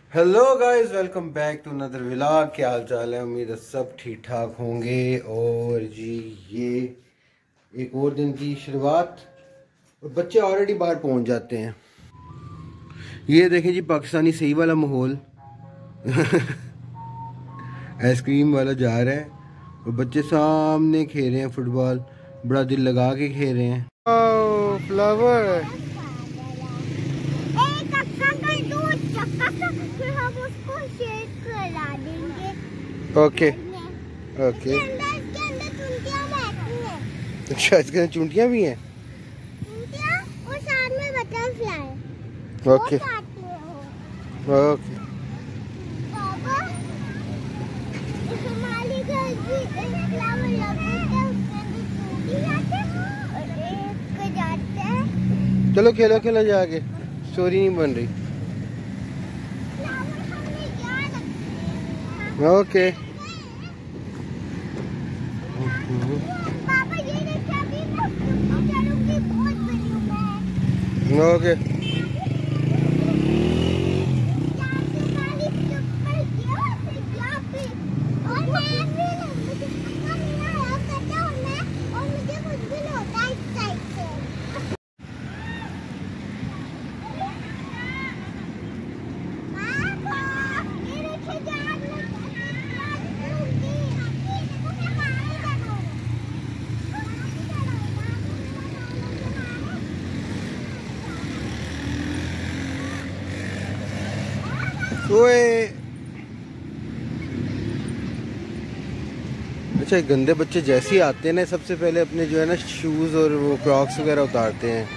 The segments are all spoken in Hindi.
Hello guys, welcome back to another vlog. क्या हाल चाल है? उम्मीद है सब ठीक ठाक होंगे। और जी ये एक और दिन की शुरुआत और बच्चे ऑलरेडी बाहर पहुंच जाते हैं। ये देखें जी पाकिस्तानी सही वाला माहौल। आइसक्रीम वाला जा रहा है और बच्चे सामने खेल रहे हैं फुटबॉल, बड़ा दिल लगा के खेल रहे हैं। ओह फ्लावर, फिर हम उसको शेक करा देंगे। Okay okay. इसके अंदर चुंटियां बैठी हैं। अच्छा, इसके अंदर चुंटियां भी हैं। चुंटियां और साथ में बटरफ्लाई। Okay okay. पापा, हमारे घर भी एक फ्लावर लगा है, उसके अंदर चुंटी जाते हैं और एक जाते हैं। चलो खेलो खेलो जाके, स्टोरी नहीं बन रही। ओके पापा ये देखिए, अभी मैं चलूंगी, बहुत बड़ी हूँ मैं। ओके। ओए अच्छा, गंदे बच्चे जैसे ही आते हैं ना, सबसे पहले अपने जो है ना शूज और वो क्रॉक्स वगैरह उतारते हैं।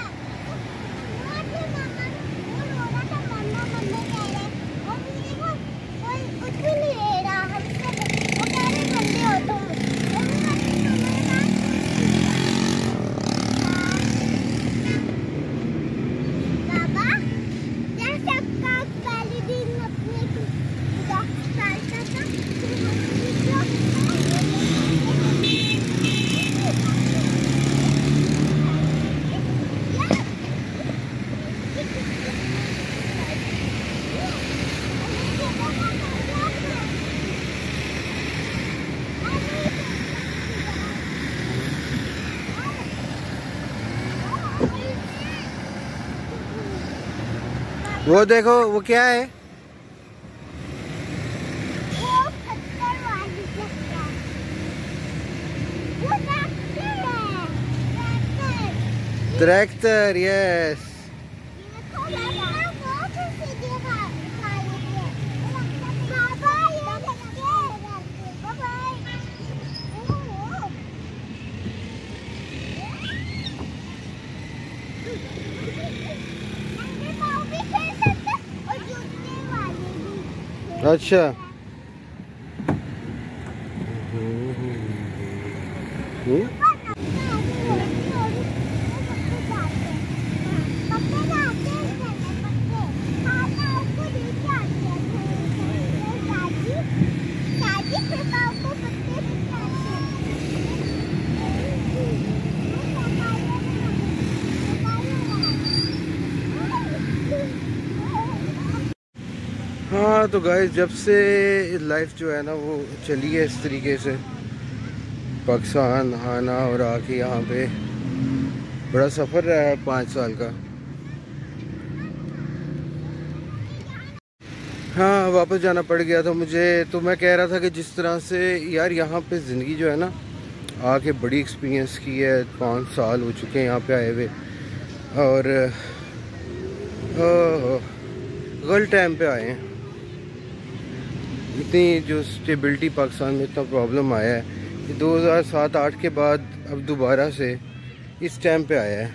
वो देखो, वो क्या है? Tractor, yes. अच्छा हाँ, तो गाइस जब से लाइफ जो है ना वो चली है इस तरीके से, पाकिस्तान आना और आके यहाँ पे बड़ा सफ़र रहा है 5 साल का। हाँ, वापस जाना पड़ गया था मुझे। तो मैं कह रहा था कि जिस तरह से यार यहाँ पे ज़िंदगी जो है ना, आके बड़ी एक्सपीरियंस की है। 5 साल हो चुके हैं यहाँ पे आए हुए और गलत टाइम पे आए हैं। इतनी जो स्टेबिलिटी पाकिस्तान में इतना प्रॉब्लम आया है कि 2007-8 के बाद अब दोबारा से इस टाइम पे आया है।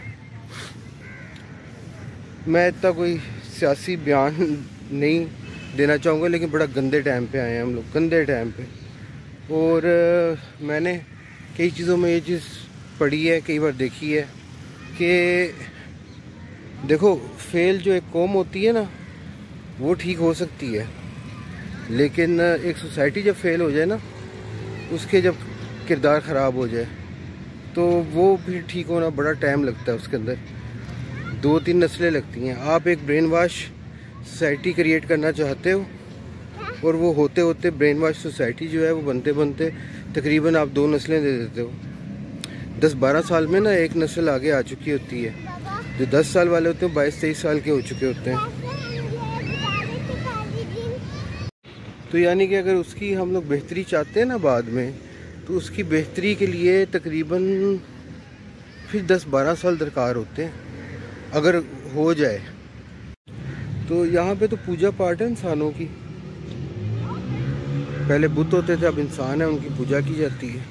मैं इतना कोई सियासी बयान नहीं देना चाहूँगा, लेकिन बड़ा गंदे टाइम पे आए हैं हम लोग, गंदे टाइम पे। और मैंने कई चीज़ों में ये चीज़ पढ़ी है, कई बार देखी है कि देखो, फेल जो एक कौम होती है ना, वो ठीक हो सकती है, लेकिन एक सोसाइटी जब फेल हो जाए ना, उसके जब किरदार ख़राब हो जाए तो वो भी ठीक होना बड़ा टाइम लगता है। उसके अंदर 2-3 नस्लें लगती हैं। आप एक ब्रेन वाश सोसाइटी क्रिएट करना चाहते हो, और वो होते होते ब्रेन वॉश सोसाइटी जो है वो बनते बनते तकरीबन आप 2 नस्लें दे देते हो। 10-12 साल में ना एक नस्ल आगे आ चुकी होती है। जो 10 साल वाले होते हैं 22-23 साल के हो चुके होते हैं। तो यानी कि अगर उसकी हम लोग बेहतरी चाहते हैं ना बाद में, तो उसकी बेहतरी के लिए तकरीबन फिर 10-12 साल दरकार होते हैं अगर हो जाए। तो यहाँ पे तो पूजा पाठ है इंसानों की। पहले बुत होते थे, अब इंसान है, उनकी पूजा की जाती है।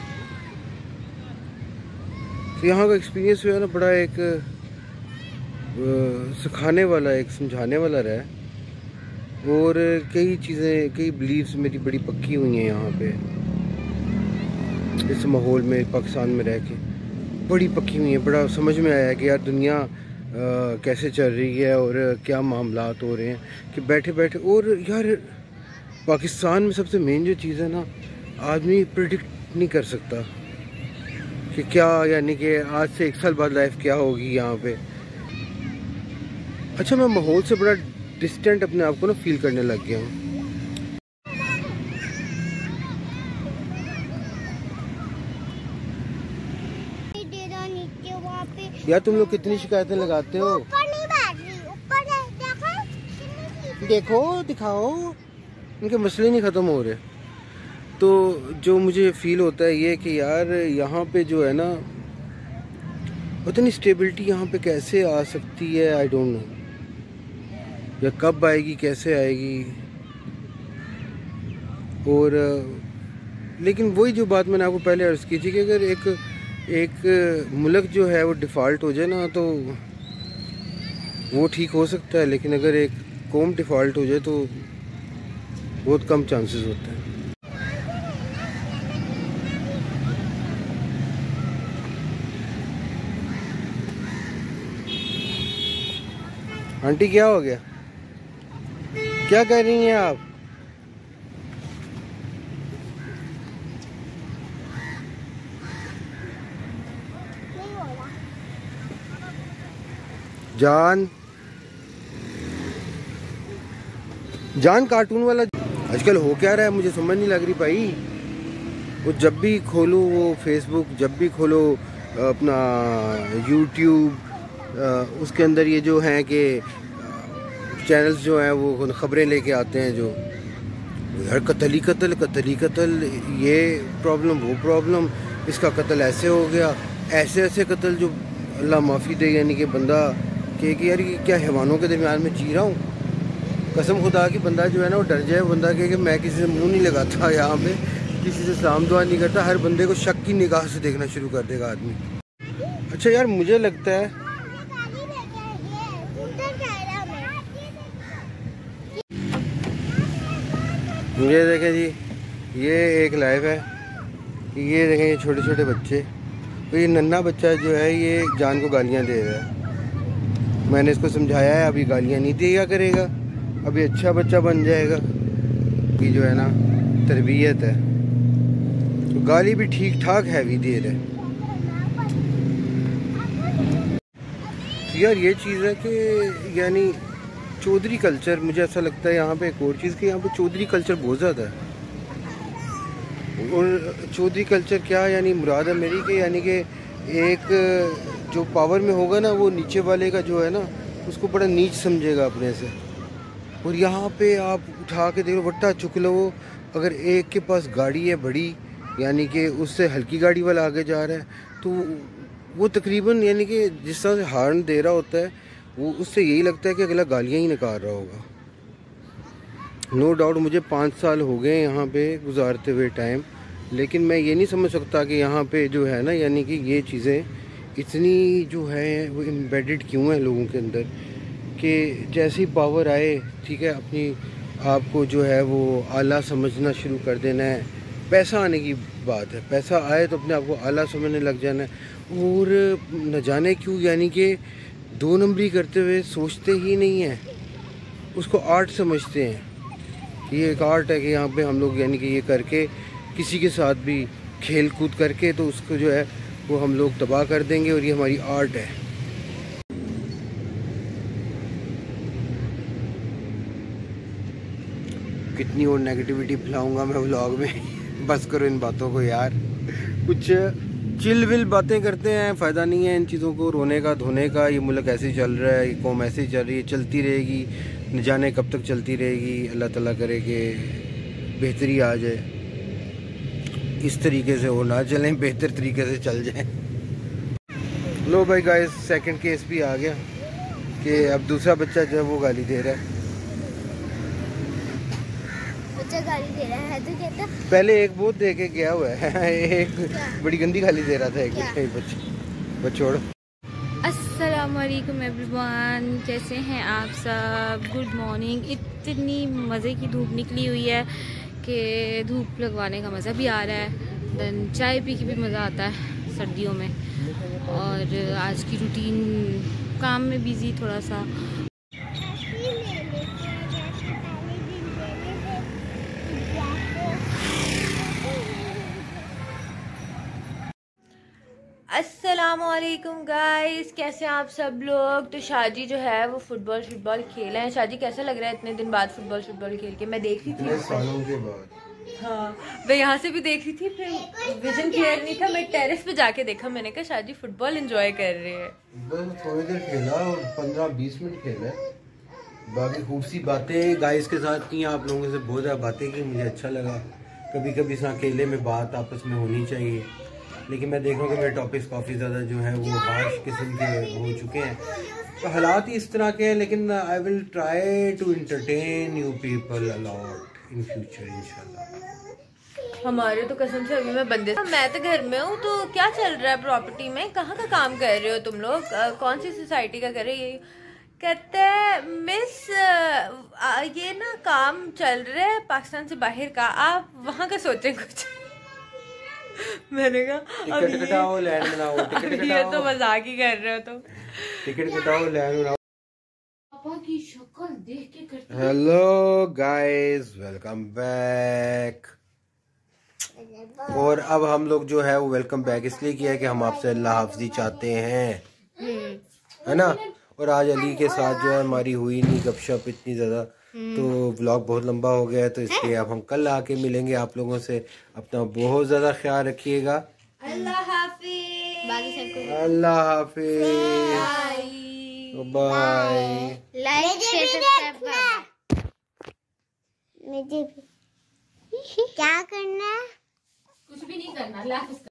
तो यहाँ का एक्सपीरियंस जो है ना बड़ा एक सिखाने वाला, एक समझाने वाला रहा है। और कई चीज़ें, कई बिलीव्स मेरी बड़ी पक्की हुई हैं यहाँ पे, इस माहौल में पाकिस्तान में रह के बड़ी पक्की हुई है। बड़ा समझ में आया कि यार दुनिया कैसे चल रही है और क्या मामलात हो रहे हैं कि बैठे बैठे। और यार पाकिस्तान में सबसे मेन जो चीज़ है ना, आदमी प्रेडिक्ट नहीं कर सकता कि क्या, यानी कि आज से 1 साल बाद लाइफ क्या होगी यहाँ पे। अच्छा, मैं माहौल से बड़ा डिस्टेंट अपने आप को ना फील करने लग गया हूँ। यार तुम लोग कितनी शिकायतें लगाते हो? देखो, दिखाओ, इनके मसले नहीं ख़त्म हो रहे। तो जो मुझे फील होता है ये कि यार यहाँ पे जो है ना, उतनी स्टेबिलिटी यहाँ पे कैसे आ सकती है, आई डोंट नो, या कब आएगी, कैसे आएगी। और लेकिन वही जो बात मैंने आपको पहले अर्ज़ की थी कि अगर एक मुल्क जो है वो डिफ़ॉल्ट हो जाए ना, तो वो ठीक हो सकता है, लेकिन अगर एक कौम डिफ़ॉल्ट हो जाए तो बहुत कम चांसेस होते हैं। आंटी क्या हो गया? क्या कर रही हैं आप? जान कार्टून वाला आजकल हो क्या रहा है मुझे समझ नहीं लग रही भाई। वो जब भी खोलो वो फेसबुक, जब भी खोलो अपना यूट्यूब, उसके अंदर ये जो हैं कि चैनल्स जो हैं वो ख़बरें लेके आते हैं, जो यार कत्ल ही कत्ल, कत्ल ही कत्ल, ये प्रॉब्लम, वो प्रॉब्लम, इसका कत्ल ऐसे हो गया, ऐसे ऐसे कत्ल जो अल्लाह माफ़ी दे, यानी कि बंदा कि यार ये क्या हैवानों के दरमियान में जी रहा हूँ। कसम खुदा की बंदा जो है ना वो डर जाए, बंदा कहे कि मैं किसी से मुंह नहीं लगाता, यहाँ पे किसी से सलाम दुआ नहीं करता, हर बंदे को शक की निगाह से देखना शुरू कर देगा आदमी। अच्छा यार मुझे लगता है ये देखें जी, ये एक लाइव है, ये देखें ये छोटे छोटे बच्चे, तो ये नन्हा बच्चा जो है ये जान को गालियाँ दे रहा है। मैंने इसको समझाया है अभी गालियाँ नहीं दिया करेगा, अभी अच्छा बच्चा बन जाएगा। ये जो है ना तरबियत है, तो गाली भी ठीक ठाक हैवी दे रहा है। तो यार ये चीज़ है कि यानी चौधरी कल्चर, मुझे ऐसा लगता है यहाँ पे एक और चीज़ कि यहाँ पे चौधरी कल्चर बहुत ज़्यादा है। और चौधरी कल्चर क्या, यानी मुराद है मेरी कि यानी कि एक जो पावर में होगा ना वो नीचे वाले का जो है ना उसको बड़ा नीच समझेगा अपने से। और यहाँ पे आप उठा के देखो, वट्टा चुक लो, अगर एक के पास गाड़ी है बड़ी, यानी कि उससे हल्की गाड़ी वाला आगे जा रहा है, तो वो तकरीबन यानी कि जिस तरह से हॉर्न दे रहा होता है वो उससे यही लगता है कि अगला गालियाँ ही निकाल रहा होगा। नो डाउट मुझे 5 साल हो गए यहाँ पे गुजारते हुए टाइम, लेकिन मैं ये नहीं समझ सकता कि यहाँ पे जो है ना यानी कि ये चीज़ें इतनी जो है वो एम्बेडेड क्यों है लोगों के अंदर, कि जैसी पावर आए, ठीक है, अपनी आप को जो है वो आला समझना शुरू कर देना है। पैसा आने की बात है, पैसा आए तो अपने आप को आला समझने लग जाना है। और न जाने क्यों यानी कि 2 नंबरी करते हुए सोचते ही नहीं हैं, उसको आर्ट समझते हैं। ये एक आर्ट है कि यहाँ पे हम लोग यानी कि ये करके किसी के साथ भी खेल कूद करके तो उसको जो है वो हम लोग तबाह कर देंगे, और ये हमारी आर्ट है। कितनी और नेगेटिविटी फैलाऊंगा मैं व्लॉग में। बस करो इन बातों को यार, कुछ चिल विल बातें करते हैं, फ़ायदा नहीं है इन चीज़ों को रोने का धोने का। ये मुल्क ऐसे ही चल रहा है, ये कौम ऐसे ही चल रही है, चलती रहेगी, न जाने कब तक चलती रहेगी। अल्लाह ताला करे कि बेहतरी आ जाए, इस तरीके से वो ना चलें, बेहतर तरीके से चल जाए। लो भाई गाइस, सेकंड केस भी आ गया कि अब दूसरा बच्चा जो है वो गाली दे रहा है। बच्चा गाली दे रहा है तो कहता, पहले एक बहुत दे के गया हुआ है एक बड़ी गंदी गाली दे रहा था एक बच्चे छोड़। अस्सलामुअलैकुम एवरीवन, कैसे हैं आप सब? Good morning. इतनी मज़े की धूप निकली हुई है कि धूप लगवाने का मज़ा भी आ रहा है, देन चाय पी के भी मज़ा आता है सर्दियों में। और आज की रूटीन काम में बिज़ी थोड़ा सा। अस्सलामुअलैकुम गाइस, कैसे हैं आप सब लोग? तो शाजी जो है वो फुटबॉल खेल हैं। शाजी कैसा लग रहा है इतने दिन बाद फुटबॉल खेल के? मैं देख रही थी सालों के बाद। हाँ, मैं यहाँ से भी देख रही थी, फिर विजन क्लियर नहीं था, मैं टेरेस पे जाके देखा, मैंने कहा शाजी फुटबॉल एंजॉय कर रहे हैं। बस थोड़ी देर खेला और 15-20 मिनट खेला, बाकी खूब सी बातें गाइस के साथ की, आप लोगों से बहुत ज़्यादा बातें की, मुझे अच्छा लगा। कभी कभी अकेले में बात आपस में होनी चाहिए, लेकिन मैं देख रहा हूँ कि मेरे टॉपिक्स काफ़ी ज़्यादा जो है वो हार्श किस्म के हो चुके हैं, तो हालात ही इस तरह के हैं। लेकिन I will try to entertain you people a lot in future इंशाल्लाह। हमारे तो कसम से अभी मैं बंदे, मैं तो घर में हूँ। तो क्या चल रहा है प्रॉपर्टी में? कहाँ का काम कर रहे हो तुम लोग? कौन सी सोसाइटी का कर रहे हो? ये कहते हैं मिस ये ना काम चल रहा है पाकिस्तान से बाहर का, आप वहाँ का सोचें कुछ। मैंने कहा टिकट कटाओ लैंड बनाओ, टिकट कटाओ। ये तो मजाक ही कर रहे हो तुम। टिकट कटाओ लैंड बनाओ। पापा की शक्ल देख के करते। Hello guys, welcome back. और अब हम लोग जो है वो वेलकम बैक इसलिए किया है कि हम आपसे अल्लाह हाफ़िज़ चाहते हैं, है ना। और आज अली के साथ जो है हमारी हुई नहीं गपशप इतनी ज़्यादा, तो व्लॉग बहुत लंबा हो गया है, तो इसलिए अब हम कल आके मिलेंगे आप लोगों से। अपना बहुत ज़्यादा ख्याल रखिएगा। अल्लाह हाफिज़। अल्लाह हाफिज़, बाय। Like share subscribe. मुझे क्या करना है? कुछ भी नहीं करना।